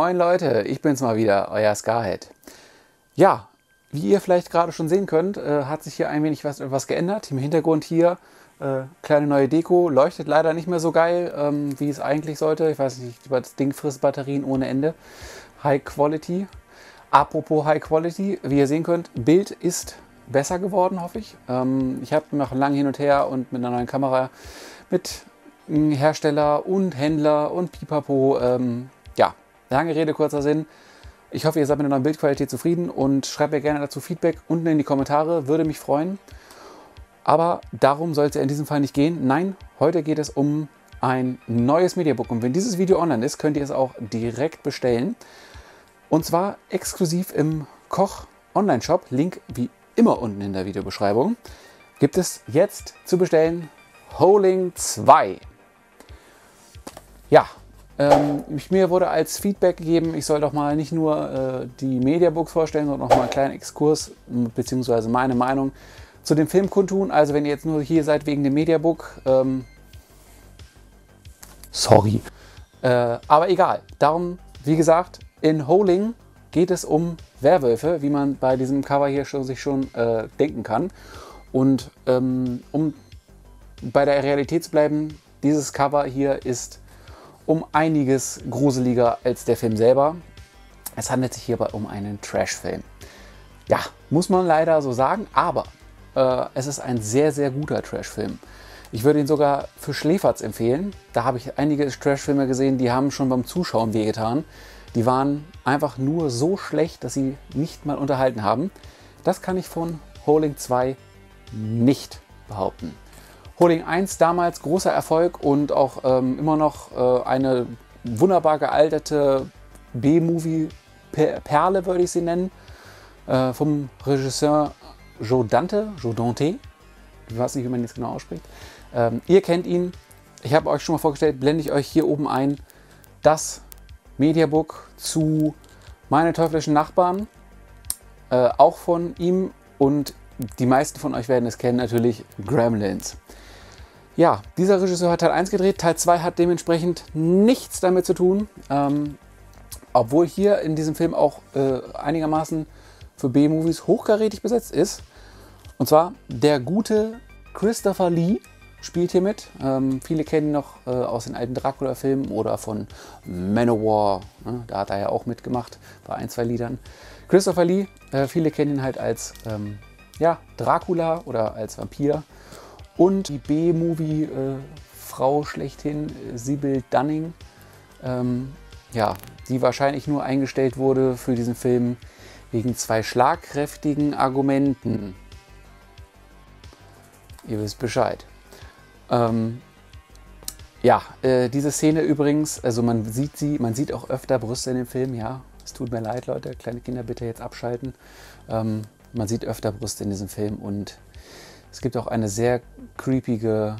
Moin Leute, ich bin's mal wieder, euer Scarhead. Ja, wie ihr vielleicht gerade schon sehen könnt, hat sich hier ein wenig was geändert. Im Hintergrund hier kleine neue Deko, leuchtet leider nicht mehr so geil, wie es eigentlich sollte. Ich weiß nicht, das Ding frisst Batterien ohne Ende. High Quality. Apropos High Quality, wie ihr sehen könnt, Bild ist besser geworden, hoffe ich. Ich habe nach langem Hin und Her und mit einer neuen Kamera mit Hersteller und Händler und Pipapo, ja, lange Rede, kurzer Sinn. Ich hoffe, ihr seid mit der neuen Bildqualität zufrieden und schreibt mir gerne dazu Feedback unten in die Kommentare, würde mich freuen. Aber darum soll es ja in diesem Fall nicht gehen. Nein, heute geht es um ein neues Mediabook. Und wenn dieses Video online ist, könnt ihr es auch direkt bestellen. Und zwar exklusiv im Koch Online-Shop. Link wie immer unten in der Videobeschreibung. Gibt es jetzt zu bestellen Howling 2. Ja, mir wurde als Feedback gegeben, ich soll doch mal nicht nur die Mediabooks vorstellen, sondern auch mal einen kleinen Exkurs bzw. meine Meinung zu dem Film kundtun. Also wenn ihr jetzt nur hier seid wegen dem Mediabook, sorry. Aber egal. Darum, wie gesagt, in Howling geht es um Werwölfe, wie man bei diesem Cover hier sich schon denken kann. Und um bei der Realität zu bleiben, dieses Cover hier ist um einiges gruseliger als der Film selber. Es handelt sich hierbei um einen Trash-Film. Ja, muss man leider so sagen, aber es ist ein sehr, sehr guter Trash-Film. Ich würde ihn sogar für Schläferz empfehlen. Da habe ich einige Trash-Filme gesehen, die haben schon beim Zuschauen wehgetan. Die waren einfach nur so schlecht, dass sie nicht mal unterhalten haben. Das kann ich von Howling 2 nicht behaupten. Howling 1 damals großer Erfolg und auch immer noch eine wunderbar gealterte B-Movie-Perle, würde ich sie nennen, vom Regisseur Joe Dante. Ich weiß nicht, wie man jetzt genau ausspricht. Ihr kennt ihn. Ich habe euch schon mal vorgestellt, blende ich euch hier oben ein, das Mediabook zu Meine teuflischen Nachbarn, auch von ihm, und die meisten von euch werden es kennen, natürlich Gremlins. Ja, dieser Regisseur hat Teil 1 gedreht, Teil 2 hat dementsprechend nichts damit zu tun, obwohl hier in diesem Film auch einigermaßen für B-Movies hochkarätig besetzt ist. Und zwar der gute Christopher Lee spielt hier mit. Viele kennen ihn noch aus den alten Dracula-Filmen oder von Manowar. Ne? Da hat er ja auch mitgemacht bei ein, zwei Liedern. Christopher Lee, viele kennen ihn halt als ja, Dracula oder als Vampir. Und die B-Movie-Frau schlechthin, Sybil Dunning, ja, die wahrscheinlich nur eingestellt wurde für diesen Film wegen zwei schlagkräftigen Argumenten. Ihr wisst Bescheid. Ja, diese Szene übrigens, also man sieht auch öfter Brüste in dem Film, ja. Es tut mir leid, Leute, kleine Kinder bitte jetzt abschalten. Man sieht öfter Brüste in diesem Film und es gibt auch eine sehr creepige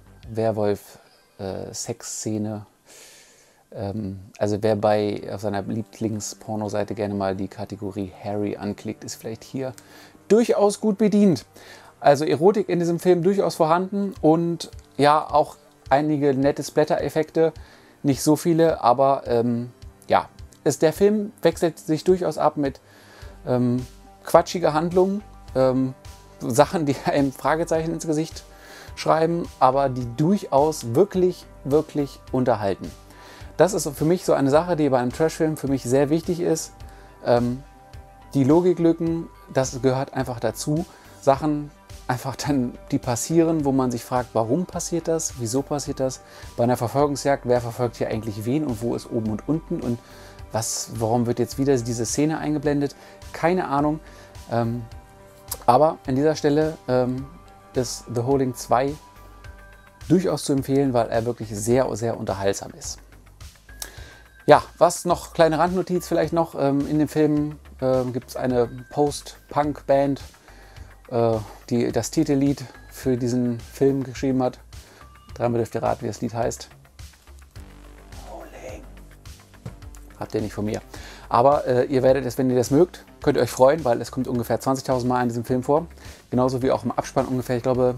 Werwolf-Sex-Szene. Also wer auf seiner Lieblings-Porno-Seite gerne mal die Kategorie Harry anklickt, ist vielleicht hier durchaus gut bedient. Also Erotik in diesem Film durchaus vorhanden und ja, auch einige nette Splatter-Effekte. Nicht so viele, aber ja, der Film wechselt sich durchaus ab mit quatschiger Handlung, Sachen, die einem Fragezeichen ins Gesicht schreiben, aber die durchaus wirklich, wirklich unterhalten. Das ist für mich so eine Sache, die bei einem Trashfilm für mich sehr wichtig ist. Die Logiklücken, das gehört einfach dazu. Sachen einfach dann, die passieren, wo man sich fragt, warum passiert das, wieso passiert das? Bei einer Verfolgungsjagd, wer verfolgt hier eigentlich wen und wo ist oben und unten und warum wird jetzt wieder diese Szene eingeblendet? Keine Ahnung. Aber an dieser Stelle ist The Howling 2 durchaus zu empfehlen, weil er wirklich sehr, sehr unterhaltsam ist. Ja, was noch, kleine Randnotiz vielleicht noch, in dem Film gibt es eine Post-Punk-Band, die das Titellied für diesen Film geschrieben hat. Dreimal dürft ihr raten, wie das Lied heißt. Howling. Habt ihr nicht von mir. Aber ihr werdet es, wenn ihr das mögt, könnt ihr euch freuen, weil es kommt ungefähr 20.000 Mal in diesem Film vor. Genauso wie auch im Abspann ungefähr, ich glaube,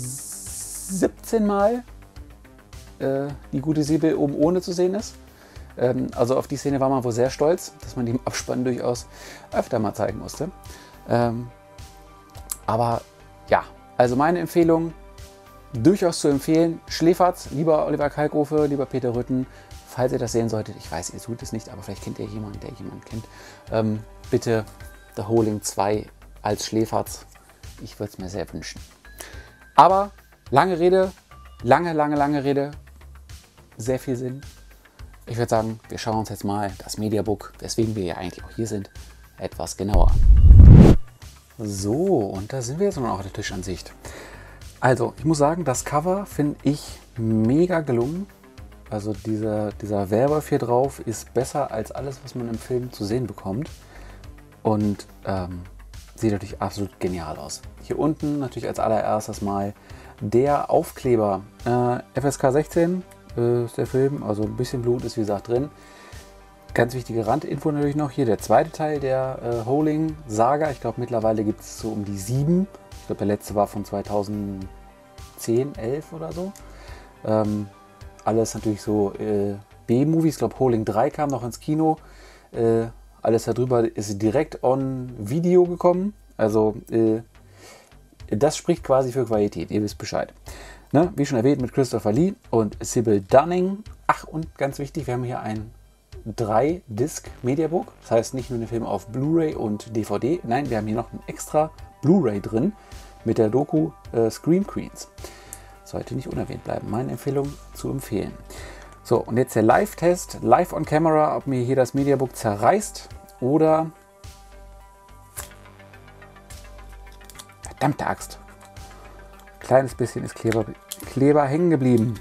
17 Mal die gute Sybil oben ohne zu sehen ist. Also auf die Szene war man wohl sehr stolz, dass man die im Abspann durchaus öfter mal zeigen musste. Aber ja, also meine Empfehlung, durchaus zu empfehlen. Schläferz, lieber Oliver Kalkofe, lieber Peter Rütten, falls ihr das sehen solltet. Ich weiß, ihr tut es nicht, aber vielleicht kennt ihr jemanden, der jemanden kennt. Bitte The Howling 2 als Schläferz. Ich würde es mir sehr wünschen. Aber lange Rede, lange Rede, sehr viel Sinn. Ich würde sagen, wir schauen uns jetzt mal das Mediabook, weswegen wir ja eigentlich auch hier sind, etwas genauer an. So, und da sind wir jetzt nun auch der Tischansicht. Also, ich muss sagen, das Cover finde ich mega gelungen. Also dieser Werwolf hier drauf ist besser als alles, was man im Film zu sehen bekommt. Und sieht natürlich absolut genial aus. Hier unten natürlich als allererstes mal der Aufkleber. FSK 16 ist der Film, also ein bisschen Blut ist wie gesagt drin. Ganz wichtige Randinfo natürlich noch. Hier der zweite Teil der Howling-Saga. Ich glaube mittlerweile gibt es so um die 7. Ich glaube der letzte war von 2010, 11 oder so. Alles natürlich so B-Movies. Ich glaube Howling 3 kam noch ins Kino. Alles darüber ist direkt on Video gekommen. Also das spricht quasi für Qualität. Ihr wisst Bescheid. Ne? Wie schon erwähnt mit Christopher Lee und Sybil Dunning. Ach, und ganz wichtig, wir haben hier ein 3-Disc-Mediabook. Das heißt nicht nur den Film auf Blu-ray und DVD. Nein, wir haben hier noch ein extra Blu-ray drin mit der Doku Scream Queens. Sollte nicht unerwähnt bleiben. Meine Empfehlung zu empfehlen. So, und jetzt der Live-Test. Live on Camera, ob mir hier das Mediabook zerreißt oder... Verdammte Axt. Kleines bisschen ist Kleber hängen geblieben.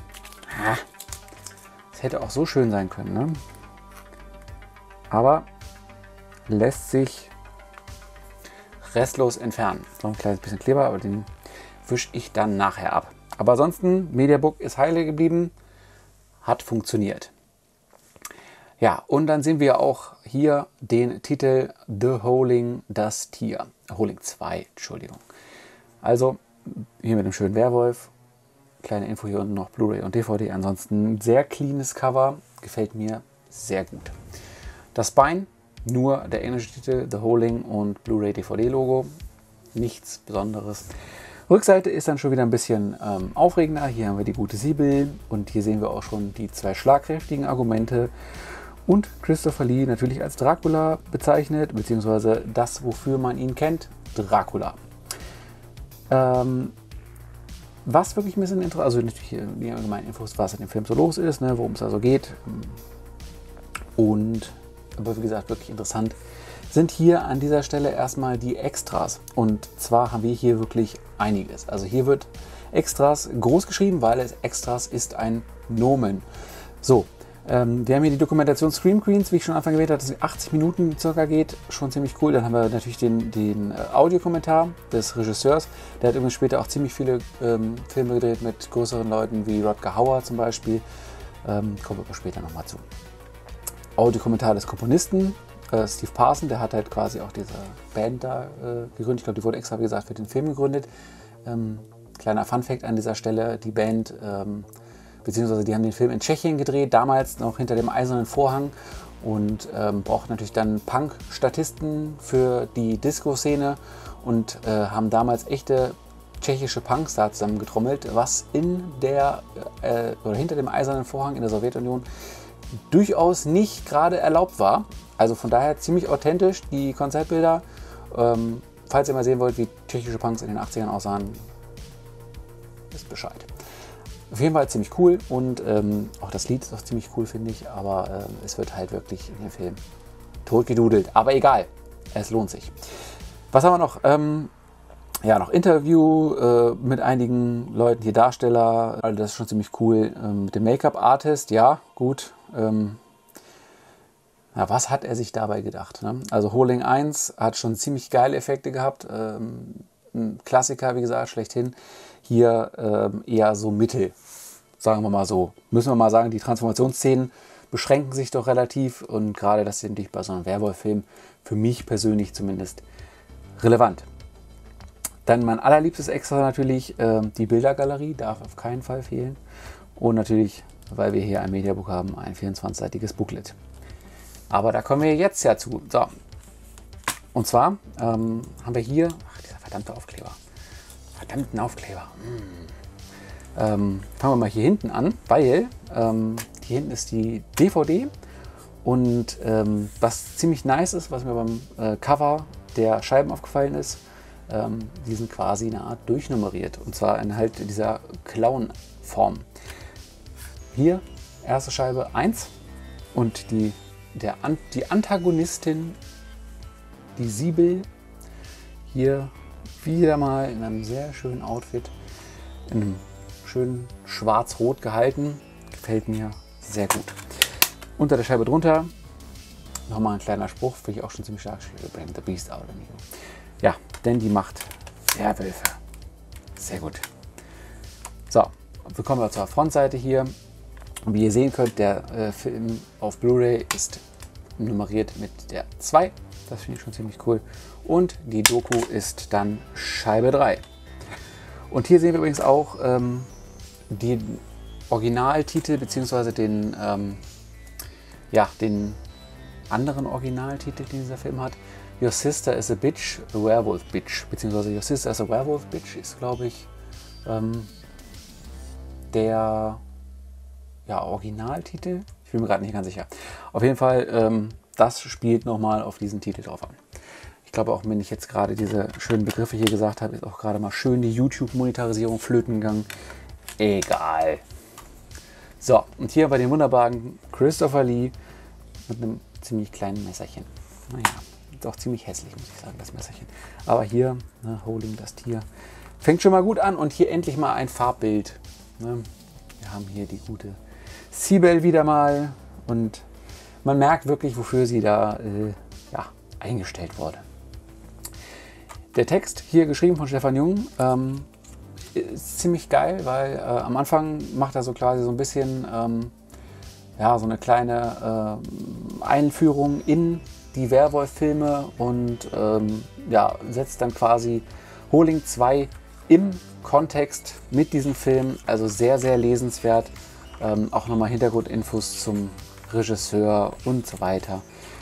Das hätte auch so schön sein können, ne? Aber lässt sich restlos entfernen. So ein kleines bisschen Kleber, aber den wische ich dann nachher ab. Aber ansonsten, Mediabook ist heile geblieben, hat funktioniert. Ja, und dann sehen wir auch hier den Titel The Howling, das Tier. Howling 2, Entschuldigung. Also hier mit dem schönen Werwolf. Kleine Info hier unten noch, Blu-ray und DVD. Ansonsten sehr cleanes Cover, gefällt mir sehr gut. Das Bein, nur der englische Titel, The Howling und Blu-ray DVD Logo. Nichts Besonderes. Rückseite ist dann schon wieder ein bisschen aufregender. Hier haben wir die gute Sybil und hier sehen wir auch schon die 2 schlagkräftigen Argumente. Und Christopher Lee natürlich als Dracula bezeichnet, beziehungsweise das, wofür man ihn kennt, Dracula. Was wirklich ein bisschen interessant, also natürlich hier die allgemeinen Infos, was in dem Film so los ist, ne, worum es also geht. Und, aber wie gesagt, wirklich interessant sind hier an dieser Stelle erstmal die Extras. Und zwar haben wir hier wirklich einiges. Also hier wird Extras groß geschrieben, weil es Extras ist ein Nomen. So, wir haben hier die Dokumentation Scream Queens, wie ich schon am Anfang erwähnt habe, dass 80 Minuten circa geht. Schon ziemlich cool. Dann haben wir natürlich den Audiokommentar des Regisseurs. Der hat übrigens später auch ziemlich viele Filme gedreht mit größeren Leuten wie Rutger Hauer zum Beispiel. Kommen wir aber später nochmal zu. Audiokommentar des Komponisten, Steve Parson, der hat halt quasi auch diese Band da gegründet. Ich glaube, die wurde extra, wie gesagt, für den Film gegründet. Kleiner Funfact an dieser Stelle, die Band... beziehungsweise die haben den Film in Tschechien gedreht, damals noch hinter dem Eisernen Vorhang und brauchten natürlich dann Punk-Statisten für die Disco-Szene und haben damals echte tschechische Punks da zusammengetrommelt, was in der oder hinter dem Eisernen Vorhang in der Sowjetunion durchaus nicht gerade erlaubt war. Also von daher ziemlich authentisch die Konzertbilder. Falls ihr mal sehen wollt, wie tschechische Punks in den 80ern aussahen, wisst Bescheid. Auf jeden Fall ziemlich cool und auch das Lied ist auch ziemlich cool, finde ich, aber es wird halt wirklich in dem Film totgedudelt. Aber egal, es lohnt sich. Was haben wir noch? Ja, noch Interview mit einigen Leuten, hier Darsteller, also das ist schon ziemlich cool. Mit dem Make-up-Artist, ja, gut. Ja, was hat er sich dabei gedacht? Ne? Also Howling 1 hat schon ziemlich geile Effekte gehabt. Ein Klassiker, wie gesagt, schlechthin. Hier eher so mittel, sagen wir mal so. Müssen wir mal sagen, die Transformationsszenen beschränken sich doch relativ und gerade das ist natürlich bei so einem Werwolf-Film für mich persönlich zumindest relevant. Dann mein allerliebstes Extra natürlich, die Bildergalerie darf auf keinen Fall fehlen und natürlich weil wir hier ein Mediabook haben, ein 24-seitiges Booklet. Aber da kommen wir jetzt ja zu. So. Und zwar haben wir hier, dieser verdammte Aufkleber. Verdammten Aufkleber. Fangen wir mal hier hinten an, weil hier hinten ist die DVD. Und was ziemlich nice ist, was mir beim Cover der Scheiben aufgefallen ist, die sind quasi eine Art durchnummeriert. Und zwar in halt dieser Clown-Form. Hier, erste Scheibe 1 und die Antagonistin, die Sibyl, hier wieder mal in einem sehr schönen Outfit, in einem schönen schwarz-rot gehalten. Gefällt mir sehr gut. Unter der Scheibe drunter nochmal ein kleiner Spruch, finde ich auch schon ziemlich stark. Bring the beast out of you. Ja, denn die macht Werwölfe. Sehr gut. So, wir kommen wir zur Frontseite hier. Und wie ihr sehen könnt, der Film auf Blu-ray ist nummeriert mit der 2. Das finde ich schon ziemlich cool. Und die Doku ist dann Scheibe 3. Und hier sehen wir übrigens auch den Originaltitel bzw. den anderen Originaltitel, den dieser Film hat. Your Sister is a Bitch, a Werewolf Bitch. Beziehungsweise Your Sister is a Werewolf Bitch ist, glaube ich, der Originaltitel. Ich bin mir gerade nicht ganz sicher. Auf jeden Fall, das spielt nochmal auf diesen Titel drauf an. Ich glaube auch, wenn ich jetzt gerade diese schönen Begriffe hier gesagt habe, ist auch gerade mal schön die YouTube-Monetarisierung flöten gegangen. Egal. So, und hier bei dem wunderbaren Christopher Lee mit einem ziemlich kleinen Messerchen. Naja, ist auch ziemlich hässlich, muss ich sagen, das Messerchen. Aber hier, Holding das Tier, fängt schon mal gut an. Und hier endlich mal ein Farbbild. Ne? Wir haben hier die gute Sibyl wieder mal. Und man merkt wirklich, wofür sie da eingestellt wurde. Der Text, hier geschrieben von Stefan Jung, ist ziemlich geil, weil am Anfang macht er so quasi so ein bisschen so eine kleine Einführung in die Werwolf-Filme und setzt dann quasi Howling 2 im Kontext mit diesem Film. Also sehr, sehr lesenswert. Auch nochmal Hintergrundinfos zum Regisseur und so weiter.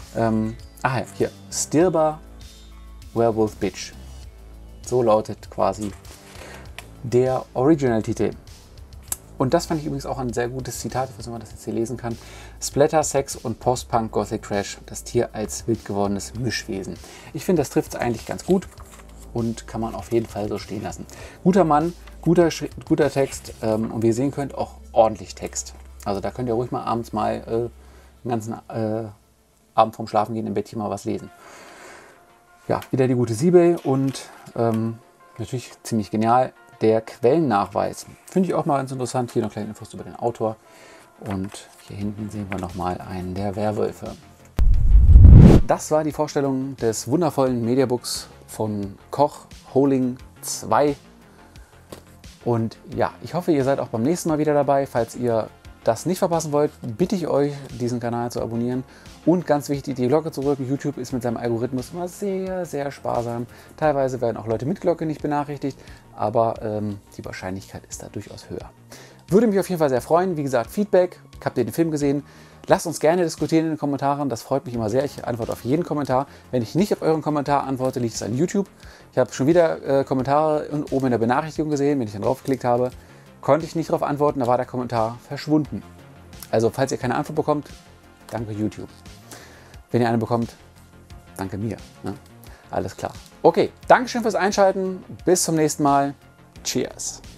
Hier, Stilber Werewolf Bitch. So lautet quasi der Original-Titel. Und das fand ich übrigens auch ein sehr gutes Zitat, ich weiß nicht, ob man das jetzt hier lesen kann. Splatter, Sex und Post-Punk Gothic Trash, das Tier als wild gewordenes Mischwesen. Ich finde, das trifft es eigentlich ganz gut und kann man auf jeden Fall so stehen lassen. Guter Mann, guter Text und wie ihr sehen könnt, auch ordentlich Text. Also da könnt ihr ruhig mal abends mal den ganzen Abend vorm Schlafengehen im Bettchen mal was lesen. Ja, wieder die gute Sibyl und natürlich ziemlich genial. Der Quellennachweis. Finde ich auch mal ganz interessant. Hier noch kleine Infos über den Autor. Und hier hinten sehen wir nochmal einen der Werwölfe. Das war die Vorstellung des wundervollen Mediabooks von Koch Howling 2. Und ja, ich hoffe, ihr seid auch beim nächsten Mal wieder dabei. Falls ihr das nicht verpassen wollt, bitte ich euch, diesen Kanal zu abonnieren. Und ganz wichtig, die Glocke zu drücken. YouTube ist mit seinem Algorithmus immer sehr, sehr sparsam. Teilweise werden auch Leute mit Glocke nicht benachrichtigt, aber die Wahrscheinlichkeit ist da durchaus höher. Würde mich auf jeden Fall sehr freuen. Wie gesagt, Feedback. Habt ihr den Film gesehen? Lasst uns gerne diskutieren in den Kommentaren. Das freut mich immer sehr. Ich antworte auf jeden Kommentar. Wenn ich nicht auf euren Kommentar antworte, liegt es an YouTube. Ich habe schon wieder Kommentare oben in der Benachrichtigung gesehen. Wenn ich dann drauf geklickt habe, konnte ich nicht darauf antworten. Da war der Kommentar verschwunden. Also, falls ihr keine Antwort bekommt, danke YouTube. Wenn ihr eine bekommt, danke mir. Ne? Alles klar. Okay, Dankeschön fürs Einschalten. Bis zum nächsten Mal. Cheers.